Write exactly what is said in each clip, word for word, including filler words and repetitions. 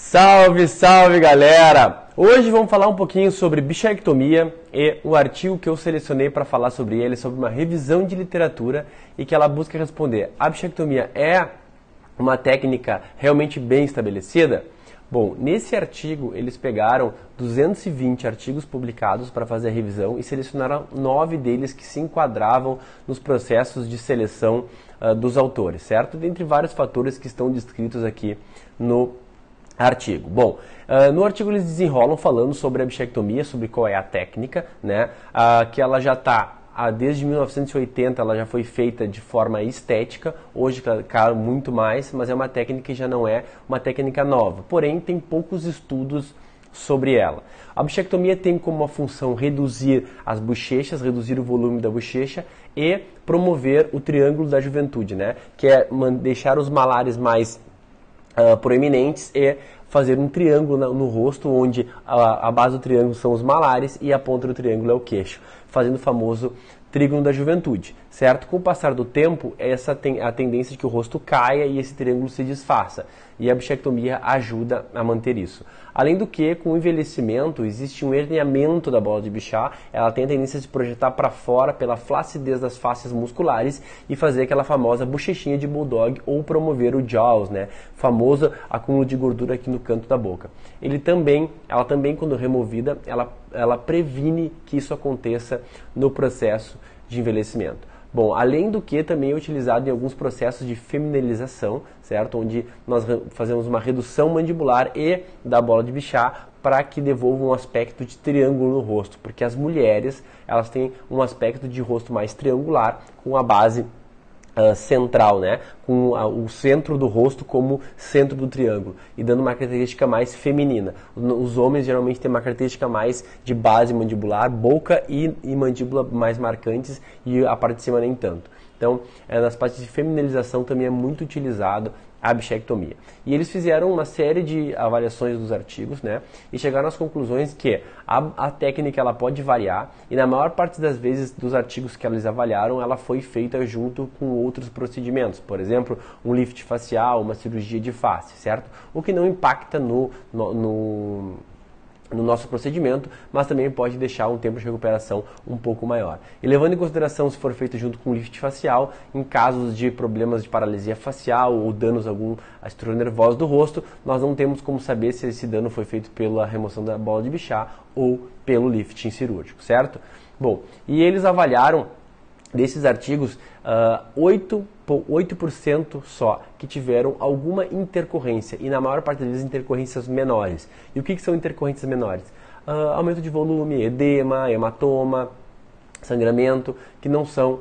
Salve, salve galera! Hoje vamos falar um pouquinho sobre bichectomia e o artigo que eu selecionei para falar sobre ele, sobre uma revisão de literatura e que ela busca responder: a bichectomia é uma técnica realmente bem estabelecida? Bom, nesse artigo eles pegaram duzentos e vinte artigos publicados para fazer a revisão e selecionaram nove deles que se enquadravam nos processos de seleção uh, dos autores, certo? Dentre vários fatores que estão descritos aqui no artigo. Bom, uh, no artigo eles desenrolam falando sobre a bichectomia, sobre qual é a técnica, né? Uh, que ela já está, uh, desde mil novecentos e oitenta, ela já foi feita de forma estética, hoje claro, muito mais, mas é uma técnica que já não é uma técnica nova, porém tem poucos estudos sobre ela. A bichectomia tem como uma função reduzir as bochechas, reduzir o volume da bochecha e promover o triângulo da juventude, né? Que é deixar os malares mais Uh, proeminentes e fazer um triângulo no, no rosto, onde a, a base do triângulo são os malares e a ponta do triângulo é o queixo, fazendo o famoso trígono da juventude, certo? Com o passar do tempo, essa tem a tendência de que o rosto caia e esse triângulo se desfaça, e a bichectomia ajuda a manter isso. Além do que, com o envelhecimento, existe um herniamento da bola de Bichat, ela tem a tendência de se projetar para fora pela flacidez das faces musculares e fazer aquela famosa bochechinha de bulldog ou promover o jaws, né? Famoso acúmulo de gordura aqui no canto da boca. Ele também, ela também, quando removida, ela, ela previne que isso aconteça no processo de envelhecimento. Bom, além do que também é utilizado em alguns processos de feminilização, certo? Onde nós fazemos uma redução mandibular e da bola de Bichat para que devolva um aspecto de triângulo no rosto, porque as mulheres, elas têm um aspecto de rosto mais triangular, com a base Uh, central, né? Com a, o centro do rosto como centro do triângulo e dando uma característica mais feminina. Os homens geralmente têm uma característica mais de base mandibular, boca e, e mandíbula mais marcantes e a parte de cima nem tanto. Então, é, nas partes de feminilização também é muito utilizado a bichectomia. E eles fizeram uma série de avaliações dos artigos, né, e chegaram às conclusões que a, a técnica ela pode variar e na maior parte das vezes dos artigos que eles avaliaram, ela foi feita junto com outros procedimentos, por exemplo, um lift facial, uma cirurgia de face, certo? O que não impacta no, no, no no nosso procedimento, mas também pode deixar um tempo de recuperação um pouco maior. E levando em consideração se for feito junto com lift facial, em casos de problemas de paralisia facial ou danos a algum a estrutura nervosa do rosto, nós não temos como saber se esse dano foi feito pela remoção da bola de Bichat ou pelo lifting cirúrgico, certo? Bom, e eles avaliaram desses artigos, uh, oito por cento só que tiveram alguma intercorrência, e na maior parte deles intercorrências menores. E o que, que são intercorrências menores? Uh, aumento de volume, edema, hematoma, sangramento, que não são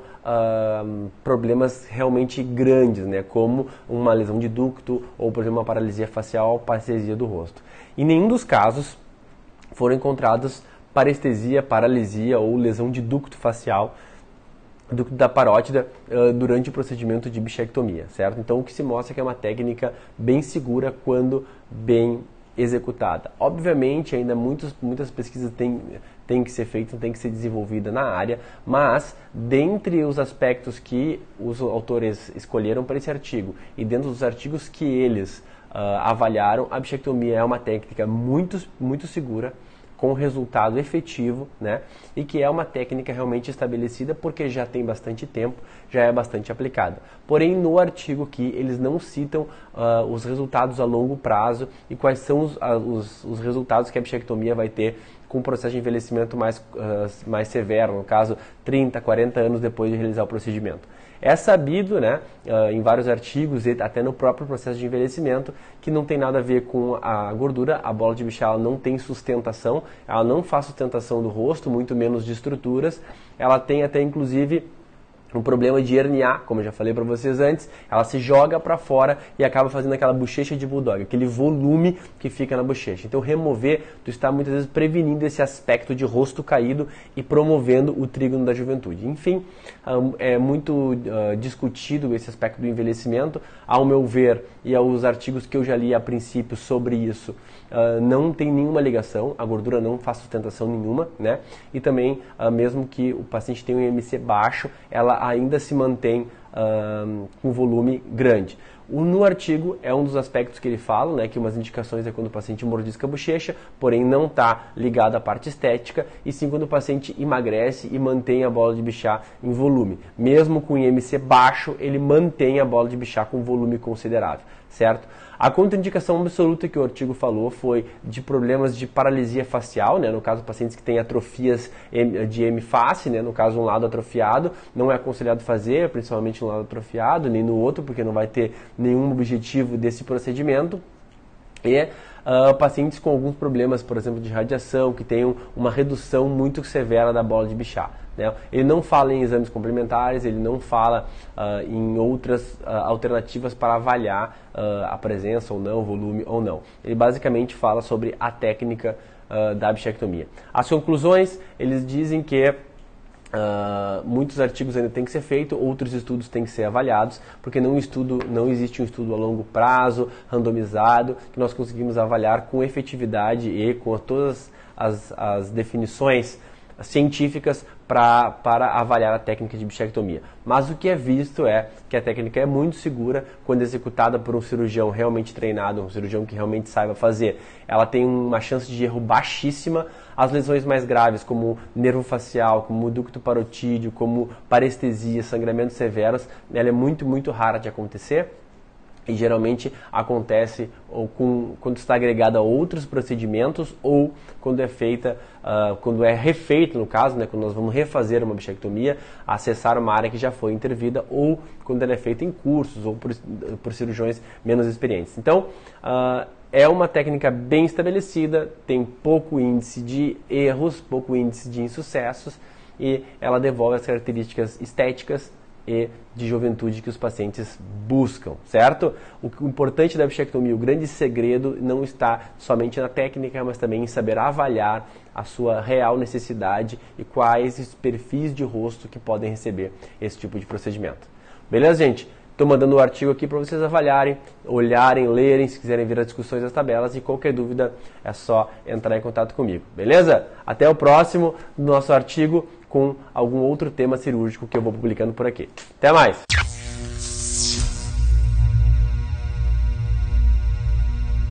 uh, problemas realmente grandes, né, como uma lesão de ducto ou, por exemplo, uma paralisia facial ou parestesia do rosto. Em nenhum dos casos foram encontrados parestesia, paralisia ou lesão de ducto facial, ducto da parótida, uh, durante o procedimento de bichectomia, certo? Então o que se mostra é que é uma técnica bem segura quando bem executada. Obviamente ainda muitos, muitas pesquisas têm, têm que ser feitas, têm que ser desenvolvidas na área, mas dentre os aspectos que os autores escolheram para esse artigo e dentro dos artigos que eles uh, avaliaram, a bichectomia é uma técnica muito, muito segura, com resultado efetivo, né? E que é uma técnica realmente estabelecida porque já tem bastante tempo, já é bastante aplicada. Porém, no artigo aqui, eles não citam uh, os resultados a longo prazo e quais são os, uh, os, os resultados que a bichectomia vai ter com o processo de envelhecimento mais, uh, mais severo, no caso, trinta, quarenta anos depois de realizar o procedimento. É sabido, né, uh, em vários artigos e até no próprio processo de envelhecimento, que não tem nada a ver com a gordura. A bola de Bichat ela não tem sustentação, ela não faz sustentação do rosto, muito menos de estruturas. Ela tem até, inclusive, um problema de herniar, como eu já falei para vocês antes, ela se joga para fora e acaba fazendo aquela bochecha de bulldog, aquele volume que fica na bochecha. Então remover, tu está muitas vezes prevenindo esse aspecto de rosto caído e promovendo o trígono da juventude. Enfim, é muito uh, discutido esse aspecto do envelhecimento. Ao meu ver, e aos artigos que eu já li a princípio sobre isso, uh, não tem nenhuma ligação, a gordura não faz sustentação nenhuma, né? E também, uh, mesmo que o paciente tenha um I M C baixo, ela ainda se mantém uh, com volume grande. O, no artigo é um dos aspectos que ele fala, né, que umas indicações é quando o paciente mordisca a bochecha, porém não está ligado à parte estética, e sim quando o paciente emagrece e mantém a bola de Bichat em volume. Mesmo com I M C baixo, ele mantém a bola de Bichat com volume considerável, certo? A contraindicação absoluta que o artigo falou foi de problemas de paralisia facial, né? No caso, pacientes que têm atrofias de hemiface, né? No caso, um lado atrofiado, não é aconselhado fazer, principalmente um lado atrofiado, nem no outro, porque não vai ter nenhum objetivo desse procedimento. E uh, pacientes com alguns problemas, por exemplo, de radiação, que tenham uma redução muito severa da bola de Bichat, né? Ele não fala em exames complementares, ele não fala uh, em outras uh, alternativas para avaliar uh, a presença ou não, o volume ou não. Ele basicamente fala sobre a técnica uh, da bichectomia. As conclusões, eles dizem que Uh, muitos artigos ainda têm que ser feitos, outros estudos têm que ser avaliados, porque não, estudo, não existe um estudo a longo prazo, randomizado, que nós conseguimos avaliar com efetividade e com todas as, as definições científicas pra, para avaliar a técnica de bichectomia. Mas o que é visto é que a técnica é muito segura quando executada por um cirurgião realmente treinado, um cirurgião que realmente saiba fazer. Ela tem uma chance de erro baixíssima. As lesões mais graves, como nervo facial, como ducto parotídeo, como parestesia, sangramentos severos, ela é muito, muito rara de acontecer. E geralmente acontece ou com, quando está agregada a outros procedimentos ou quando é feita, uh, quando é refeita, no caso, né, quando nós vamos refazer uma bichectomia, acessar uma área que já foi intervida, ou quando ela é feita em cursos ou por, por cirurgiões menos experientes. Então, uh, é uma técnica bem estabelecida, tem pouco índice de erros, pouco índice de insucessos, e ela devolve as características estéticas e de juventude que os pacientes buscam, certo? O importante da bichectomia, o grande segredo não está somente na técnica, mas também em saber avaliar a sua real necessidade e quais os perfis de rosto que podem receber esse tipo de procedimento. Beleza, gente? Estou mandando o artigo aqui para vocês avaliarem, olharem, lerem, se quiserem ver as discussões das tabelas, e qualquer dúvida é só entrar em contato comigo, beleza? Até o próximo nosso artigo com algum outro tema cirúrgico que eu vou publicando por aqui. Até mais!